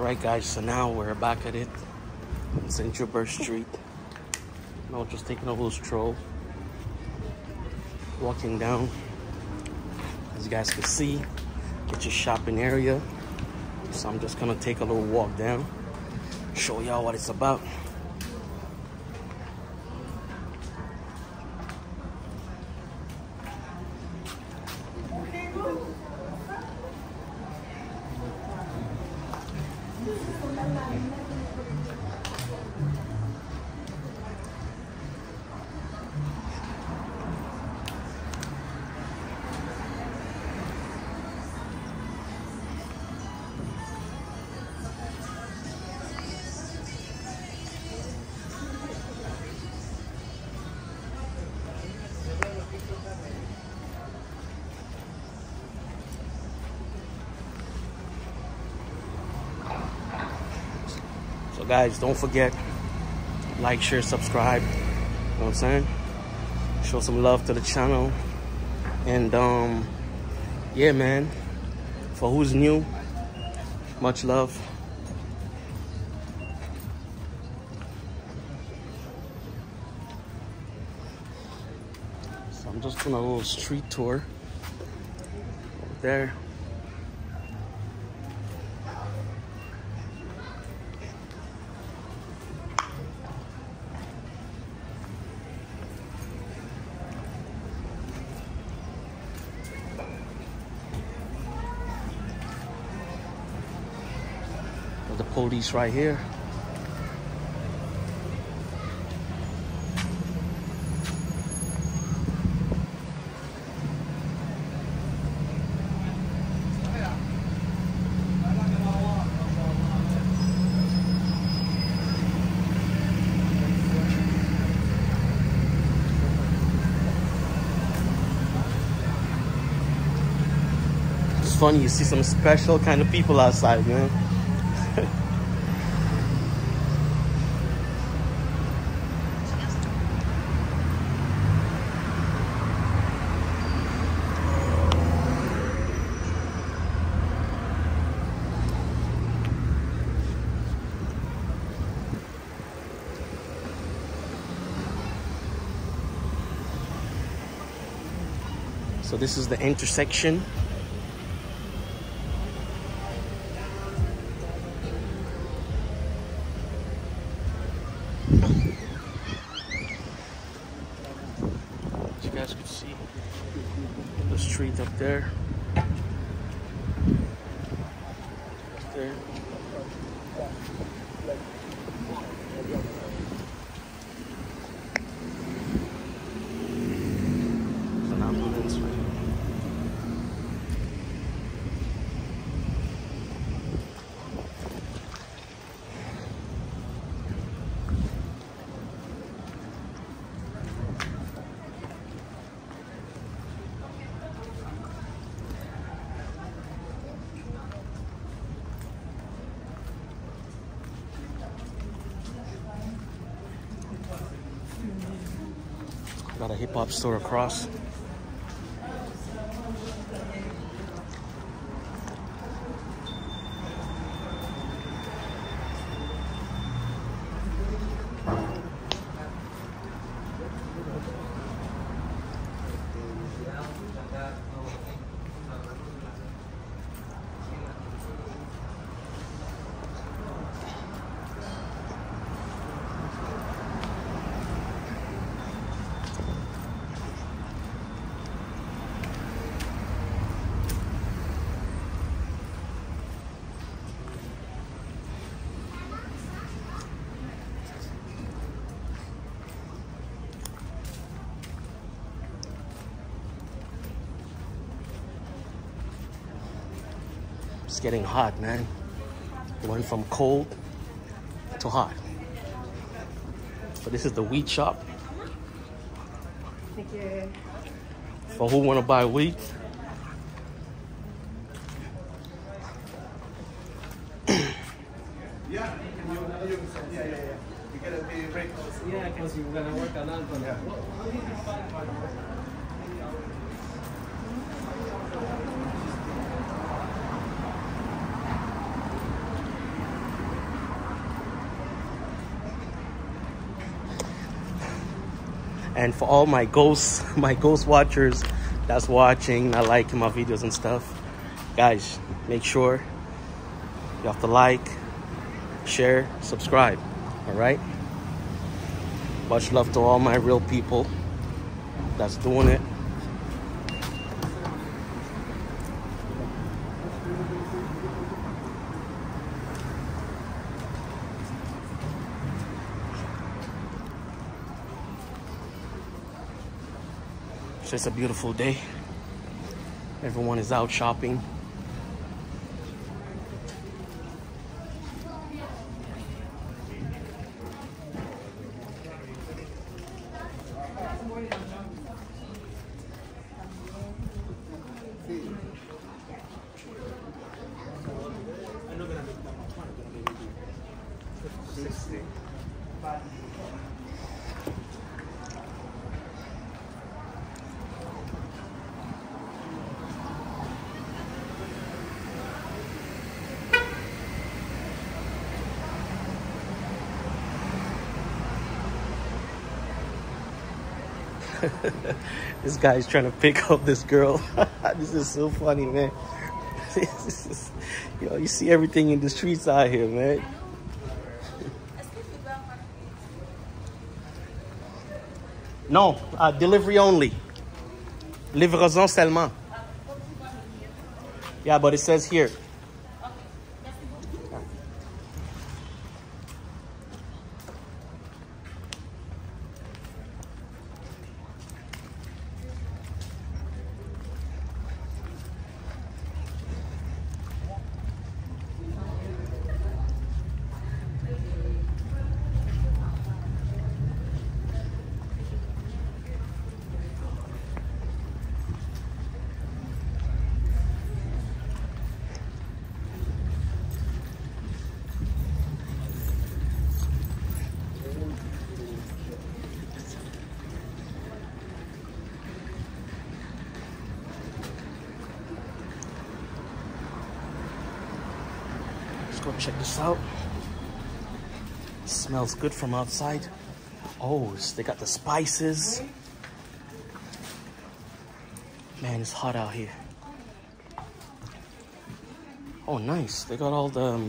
Alright guys, so now we're back at it on St. Hubert Street. Now just taking a little stroll, walking down. As you guys can see, get your shopping area. So I'm just gonna take a little walk down, show y'all what it's about. So guys, don't forget, like, share, subscribe. You know what I'm saying? Show some love to the channel. And yeah, man, for who's new, much love. So I'm just doing a little street tour over there. The police right here. It's funny, you see some special kind of people outside, man. So this is the intersection. As you guys can see, the street up there. Up there. An ambulance right here. Got a hip-hop store across. It's getting hot, man. It went from cold to hot. But this is the wheat shop. Thank you. For who want to buy wheat. Yeah, we gotta pay break. Yeah, because you're gonna work on that one. Yeah. And for all my ghost watchers that's watching, not liking my videos and stuff, guys, make sure you have to like, share, subscribe. All right. Much love to all my real people that's doing it. It's just a beautiful day. Everyone is out shopping. This guy is trying to pick up this girl. This is so funny, man. Yo, you see everything in the streets out here, man. No, delivery only. Livraison seulement. Yeah, but it says here. Go check this out. Smells good from outside. Oh, they got the spices. Man, it's hot out here. Oh, nice. They got all the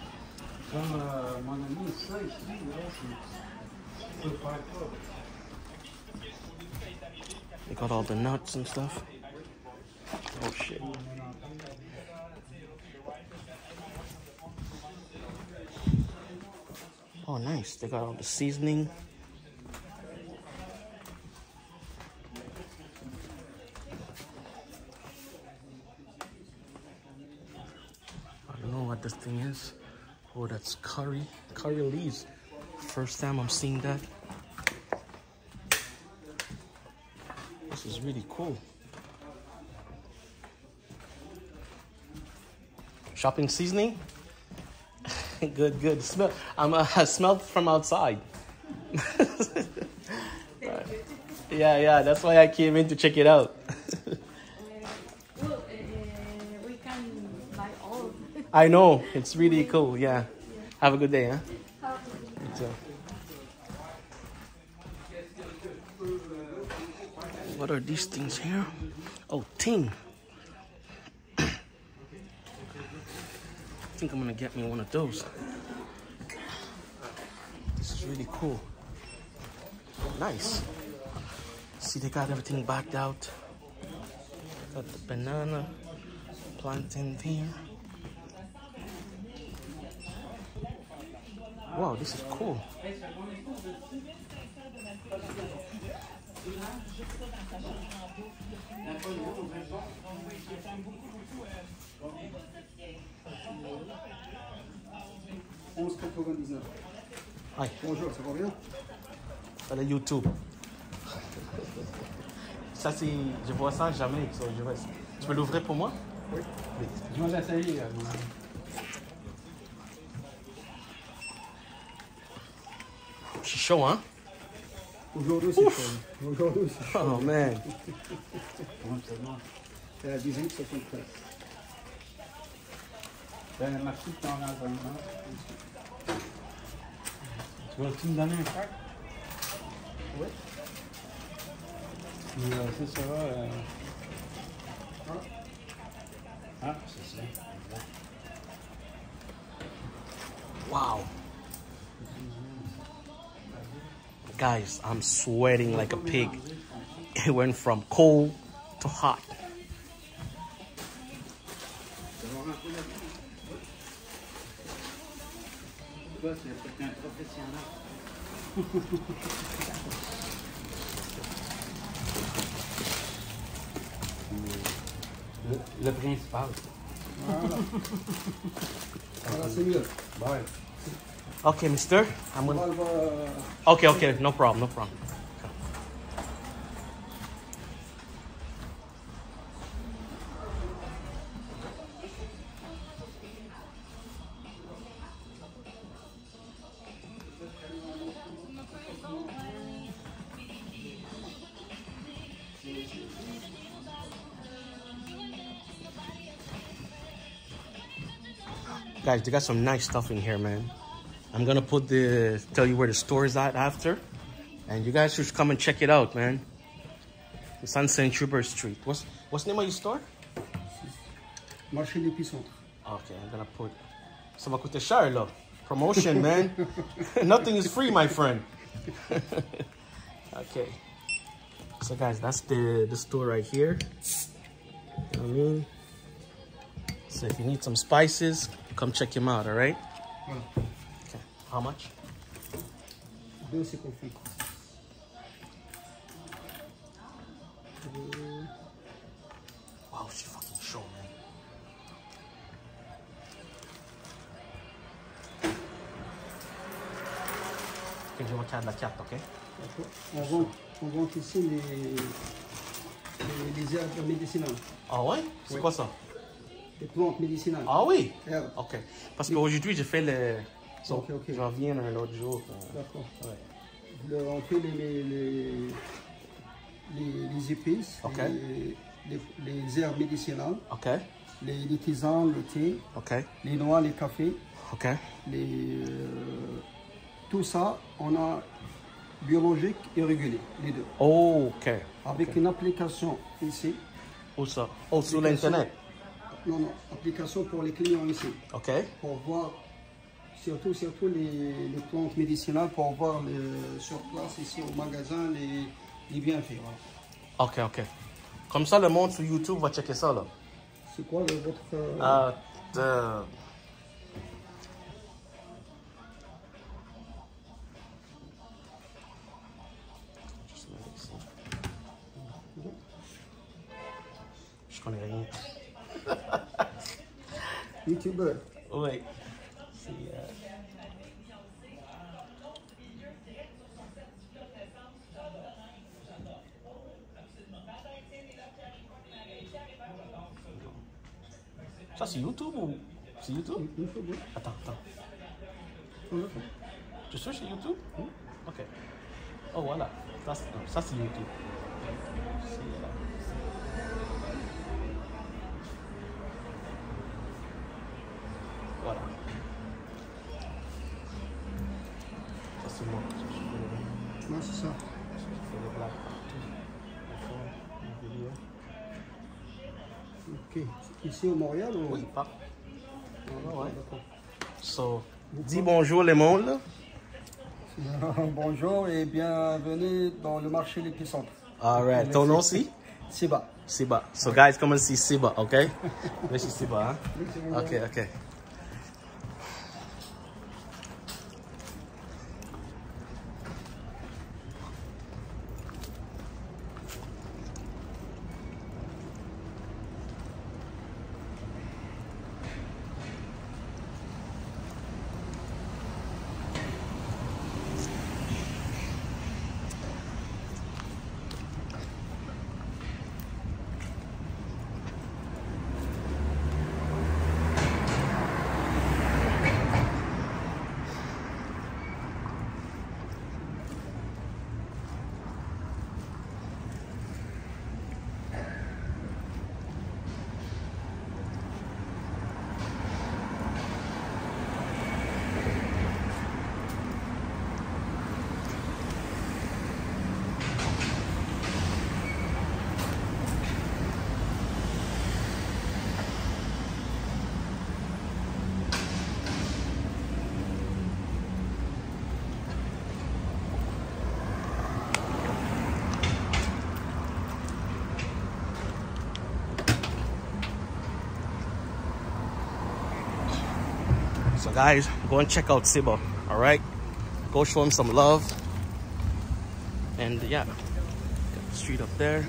they got all the nuts and stuff. Oh shit. Oh, nice. They got all the seasoning. I don't know what this thing is. Oh, that's curry. Curry leaves. First time I'm seeing that. This is really cool. Shopping seasoning. Good, good. Smell. I smelled from outside. Yeah. That's why I came in to check it out. Well, we can buy all. I know. It's really cool. Yeah. Have a good day, huh? You too. What are these things here? Oh, ting. I think I'm gonna get me one of those. This is really cool. Nice. See, they got everything backed out. Got the banana, plantain there. Wow, this is cool. Hi. Bonjour, ça va bien? Le YouTube. Ça, c'est... Je vois ça jamais. So tu peux l'ouvrir pour moi? Oui. Je vais essayer. C'est chaud, hein? Aujourd'hui, c'est chaud. Aujourd'hui, c'est chaud. Oh, man. C'est la 18,73. Ma petite t'en as vraiment. Tu veux-tu me donner un pack? Oui. Mais c'est ça. Ah, c'est ça. Wow. Guys, I'm sweating like a pig. It went from cold to hot. Le principal. Voilà. Voilà, c'est mieux. Ouais. Okay, mister. I'm On gonna... va le voir. Okay, no problem, no problem. Guys, they got some nice stuff in here, man. I'm gonna tell you where the store is at after. And you guys should come and check it out, man. It's on St. Hubert Street. What's the name of your store? Marché d'épicentre. Okay, I'm gonna put... Ça va coûter cher, là. Promotion, man. Nothing is free, my friend. Okay. So, guys, that's the store right here. You know what I mean? So, if you need some spices, come check him out, all right? Voilà. Okay. How much? 2, c'est compris. Wow, she fucking show, man. Okay, je regarde la carte, ok? On vend ici les herbes médicinales. Ah ouais? C'est Oui. quoi ça? Les plantes médicinales. Ah oui? Herbes. Ok. Parce qu'aujourd'hui, j'ai fait le... So, Ok, ok. j'en viens un autre jour. D'accord. Ouais. On fait les épices, Ok. les herbes médicinales, Ok. les tisanes, le thé, Ok. les noix, les cafés, Ok. tout ça, on a biologique et régulé, les deux. Oh, ok. Avec une application ici. Où ça? Oh, sur l'internet. Non, application pour les clients ici. Ok. Pour voir surtout les plantes médicinales, pour voir sur place ici au magasin les bienfaits. Voilà. Ok, ok. Comme ça, le monde sur YouTube va checker ça, là. C'est quoi votre... Je connais rien. YouTuber. Oui. Ça, c'est YouTube ou... C'est YouTube? YouTube, oui. Attends. Oui. Tu es sûr c'est YouTube? Ok. Oh, voilà. Ça c'est YouTube. Voilà. Ça c'est moi. Non, c'est ça. Je fais les blagues partout. Une vidéo. Ok. Ici au Montréal ou... Oui, pas. Ouais. D'accord. So, dis bonjour les mondes là. Bonjour et bienvenue dans le marché l'épicentre. Alright, ton nom aussi? Siba. Siba. So guys, come and see Siba, okay? This is Siba, huh? Okay, okay. So guys, go and check out Siba, all right? Go show him some love. And yeah, got the street up there.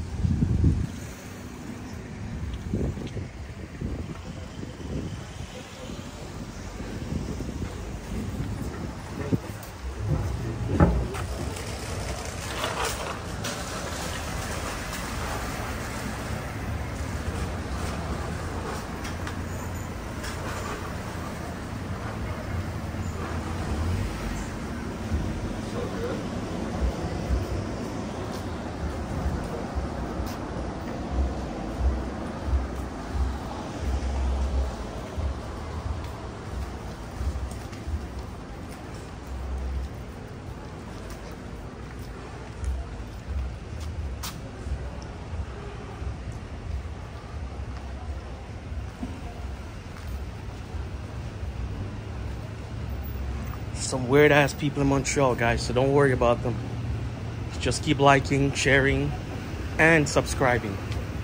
Some weird ass people in Montreal, guys, so don't worry about them. Just keep liking, sharing, and subscribing.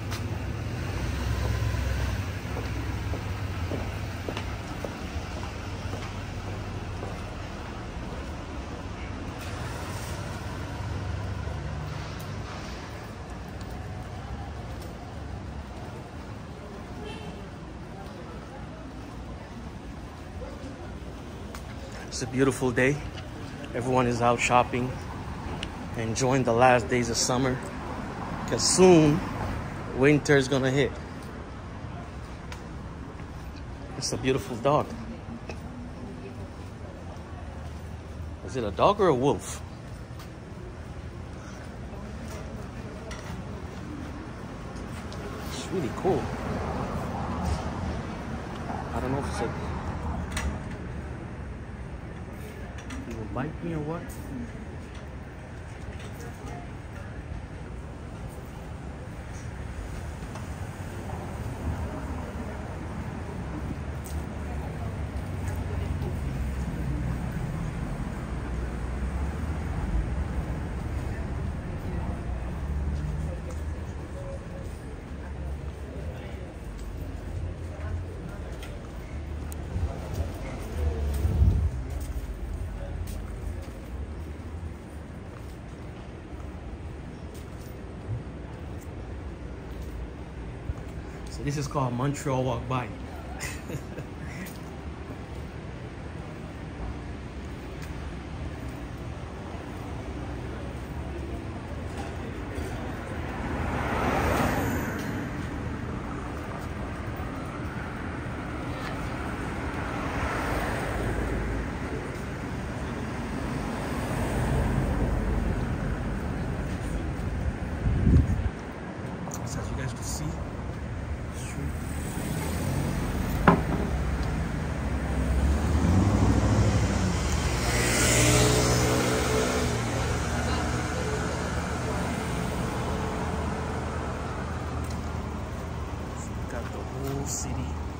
It's a beautiful day. Everyone is out shopping, enjoying the last days of summer, because soon winter is gonna hit. It's a beautiful dog. Is it a dog or a wolf? It's really cool. I don't know if it's a... bite me or what? So this is called Montreal Walk By. So as you guys can see, got the whole city.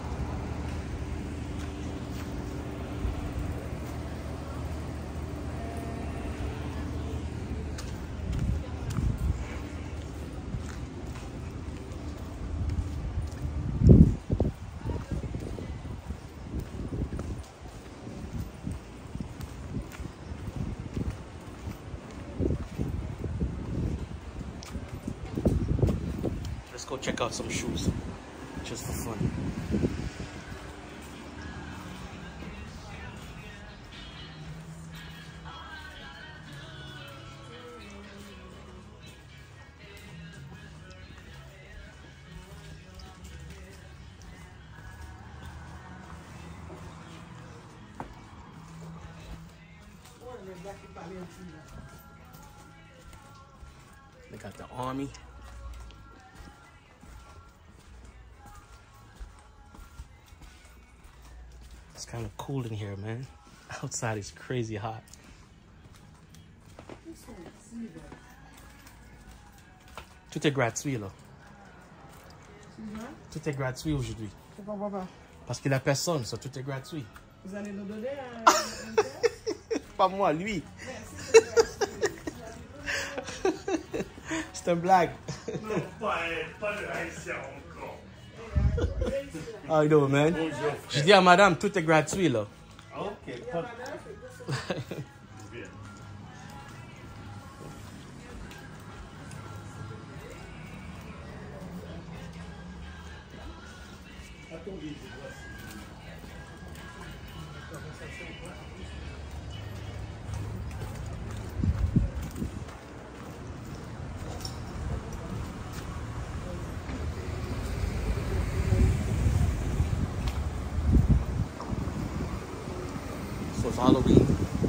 Let's go check out some shoes, just for fun. They got the army. It's kind of cool in here, man. Outside is crazy hot. Tout est gratuit, là. Tout est gratuit aujourd'hui. Parce qu'il n'y a personne, ça, tout est gratuit. Vous allez nous donner Pas moi, lui. C'est une blague. Non, pas de haïtien encore. How you doing, man? Je dis à madame, tout est gratuit, là. Ok, So it's Halloween.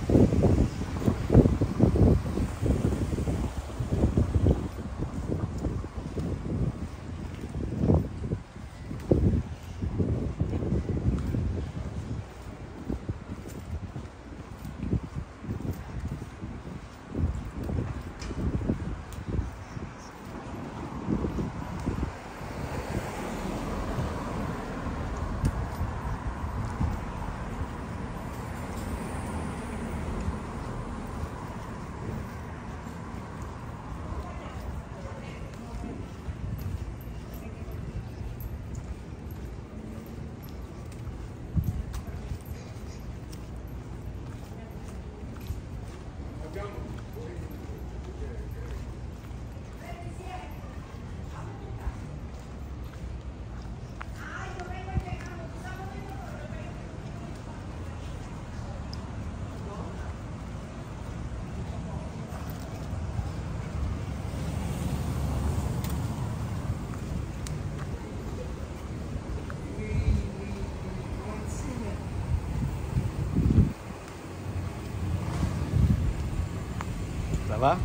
Ça va?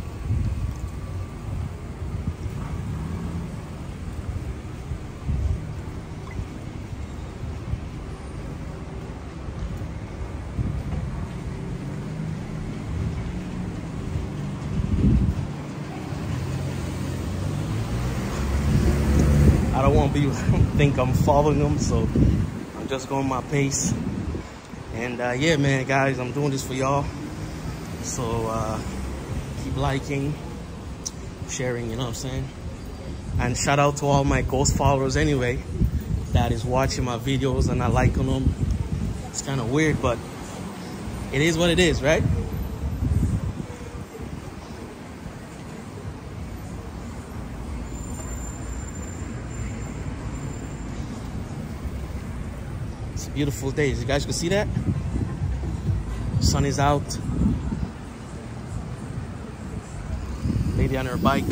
I don't want people to think I'm following them, so I'm just going my pace. And yeah, man, guys, I'm doing this for y'all. So keep liking, sharing, you know what I'm saying? And shout out to all my ghost followers anyway that is watching my videos and not liking them. It's kind of weird, but it is what it is, right? It's a beautiful day. You guys can see that? Sun is out. Lady on her bike.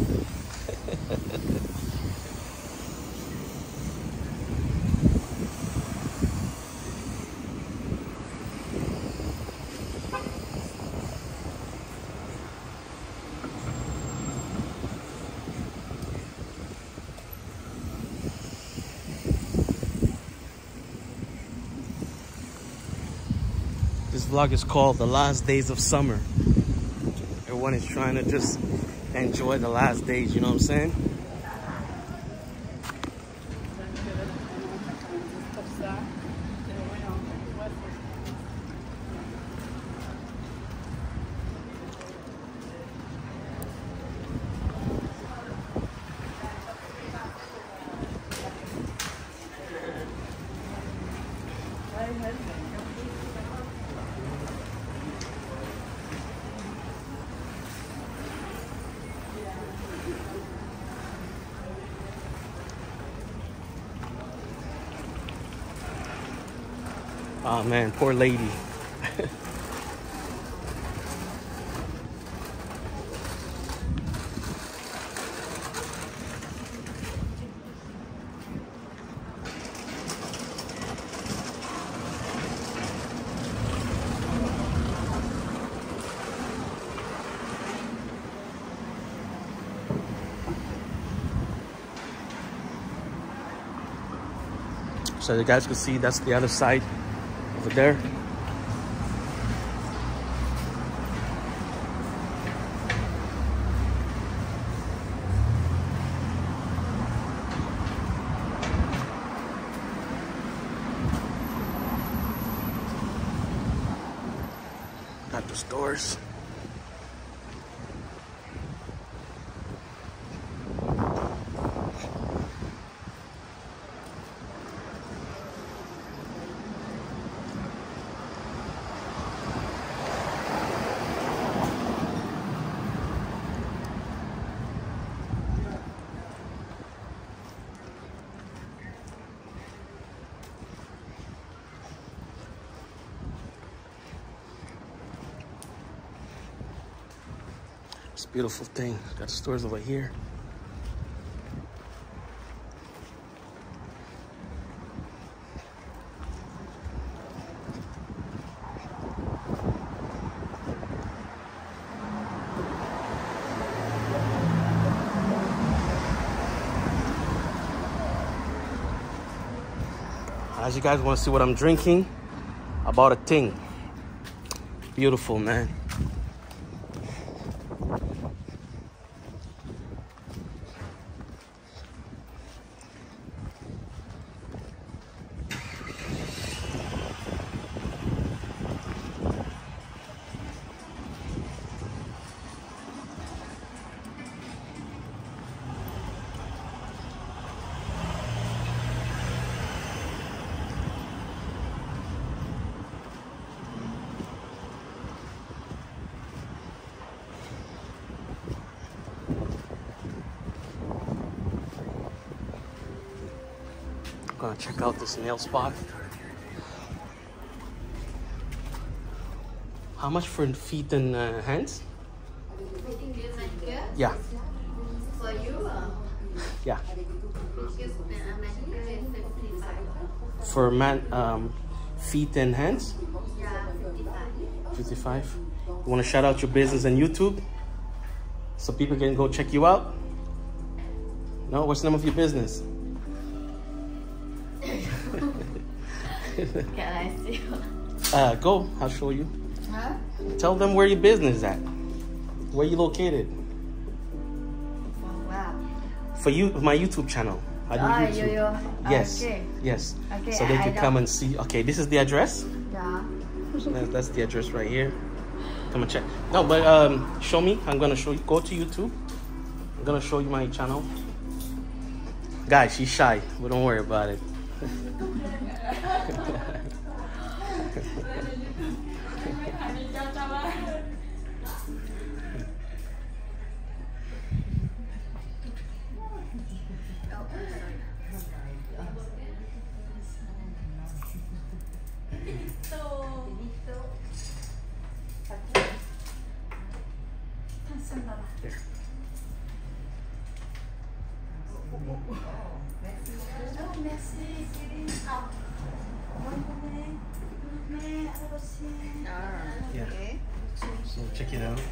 This vlog is called The Last Days of Summer. Everyone is trying to just enjoy the last days, you know what I'm saying? Oh man, poor lady. So you guys can see that's the other side over there. Got the stores. This beautiful thing. Got stores over here. As you guys want to see what I'm drinking, I bought a thing. Beautiful, man. Gonna check out this nail spot. How much for feet and hands? Yeah. For you, Yeah. For man, feet and hands? yeah, 55. 55. You want to shout out your business on YouTube so people can go check you out? No? What's the name of your business? Can I see? Go. I'll show you. Huh? Tell them where your business is at. Where you located. Wow. For you, my YouTube channel. I do YouTube. Yes. Okay. Yes. Okay, So they can come and see. Okay, this is the address. Yeah. That's the address right here. Come and check. No, but show me. I'm gonna show you. Go to YouTube. I'm gonna show you my channel. Guys, she's shy, but don't worry about it. There. Yeah. So check it out.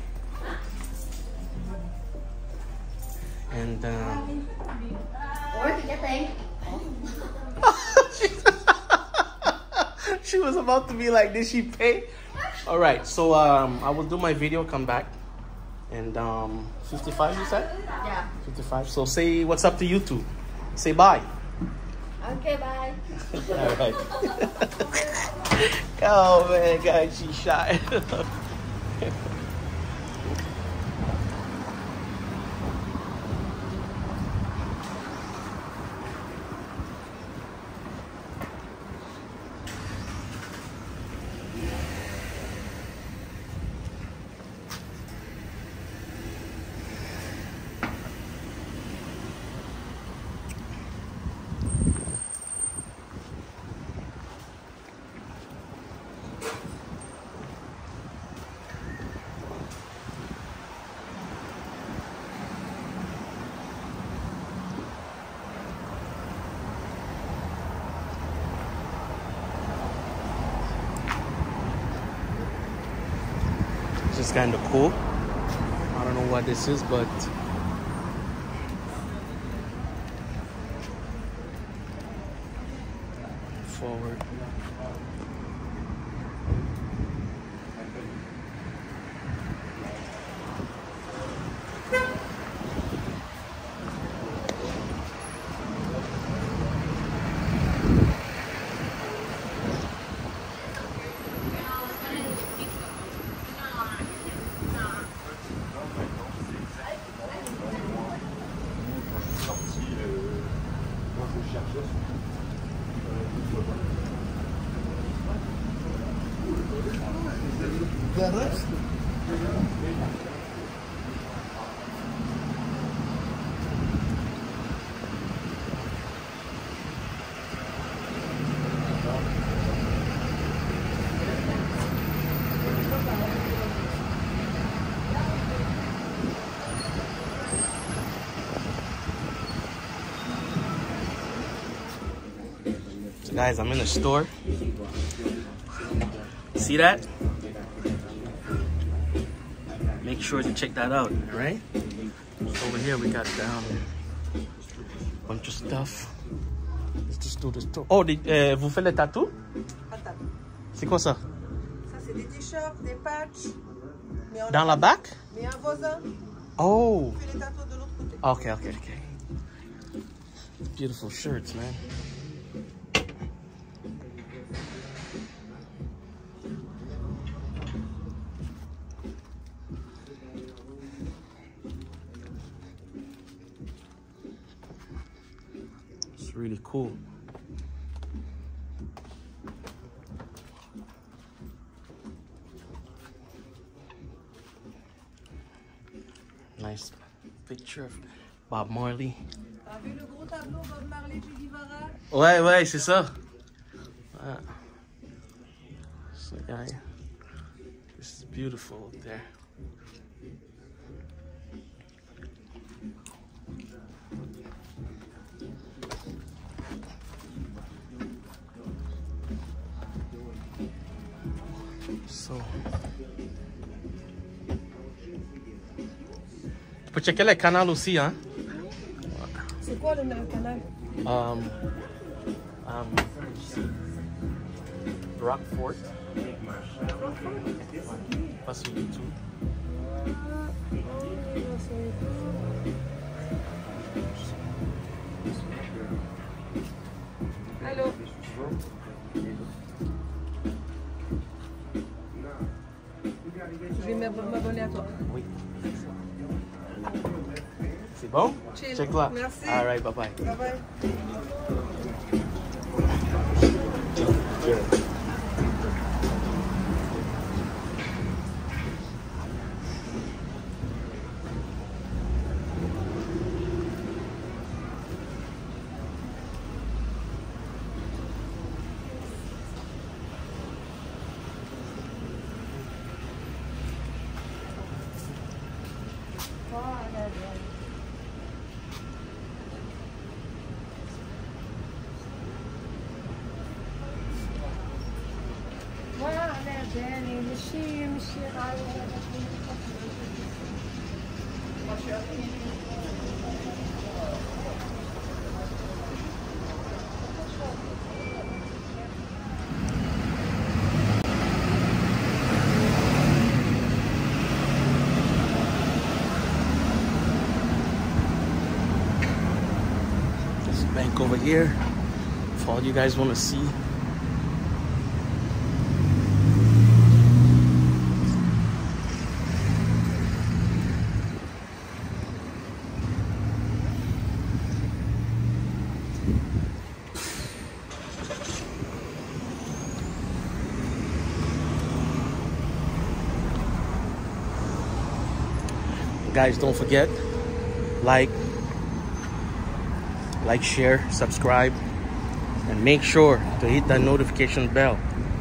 And she was about to be like, did she pay? All right, so I will do my video, come back. And 55 you said? Yeah. 55. So say what's up to YouTube. Say bye. Okay, bye. All right. Oh man, guys, she's shy. It's kind of cool. I don't know what this is, but forward. So guys, I'm in the store. See that? Make sure to check that out, right? Over here we got a bunch of stuff. Let's just do this too. Oh, vous faites les tatous? C'est quoi ça? Ça, c'est des t-shirts, des patchs. Dans la bac? Mais un voisin. Oh. On fait les tatous de l'autre côté. Okay, okay, okay. Beautiful shirts, man. It's really cool. Nice picture of Bob Marley. T'as vu le gros tableau Bob Marley, Che Guevara? Ouais, ouais, c'est ça. Ouais. So, yeah, this is beautiful up there. So, tu peux checker les canaux aussi, hein? C'est quoi le canal? Rockford. Pas sur YouTube. Allô? Je vais m'abonner à toi. Oui. C'est bon? Chill. Check là. Merci. All right, bye bye. Bye bye. This bank over here, for all you guys want to see. Guys, don't forget, like, share, subscribe, and make sure to hit that notification bell.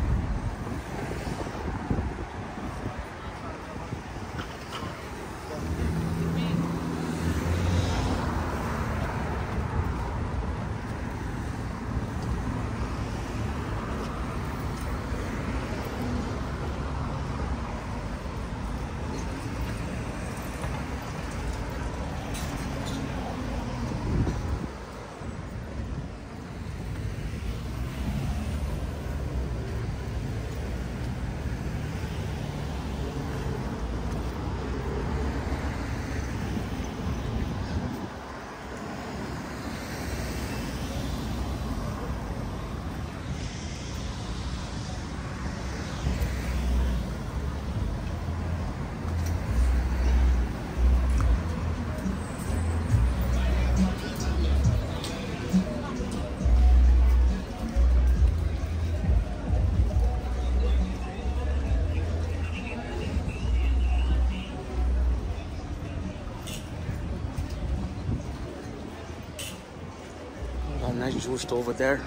Nice jewel store over there.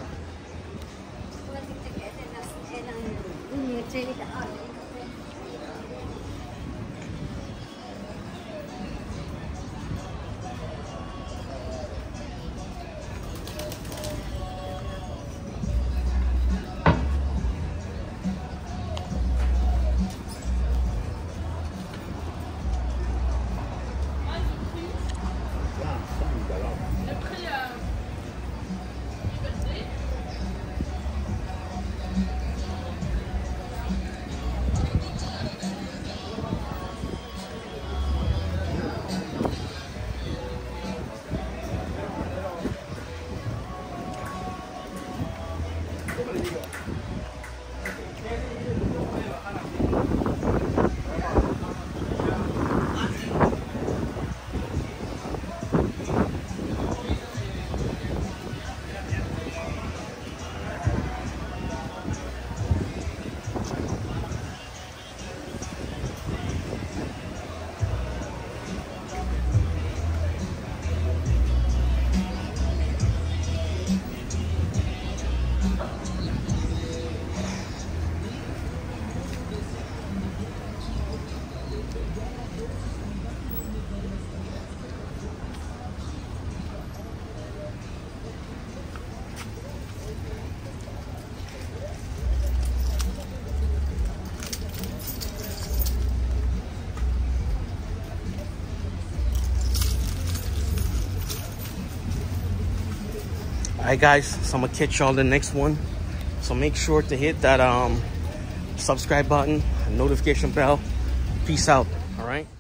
right, guys, so I'm gonna catch y'all the next one. So make sure to hit that subscribe button, notification bell. Peace out. All right.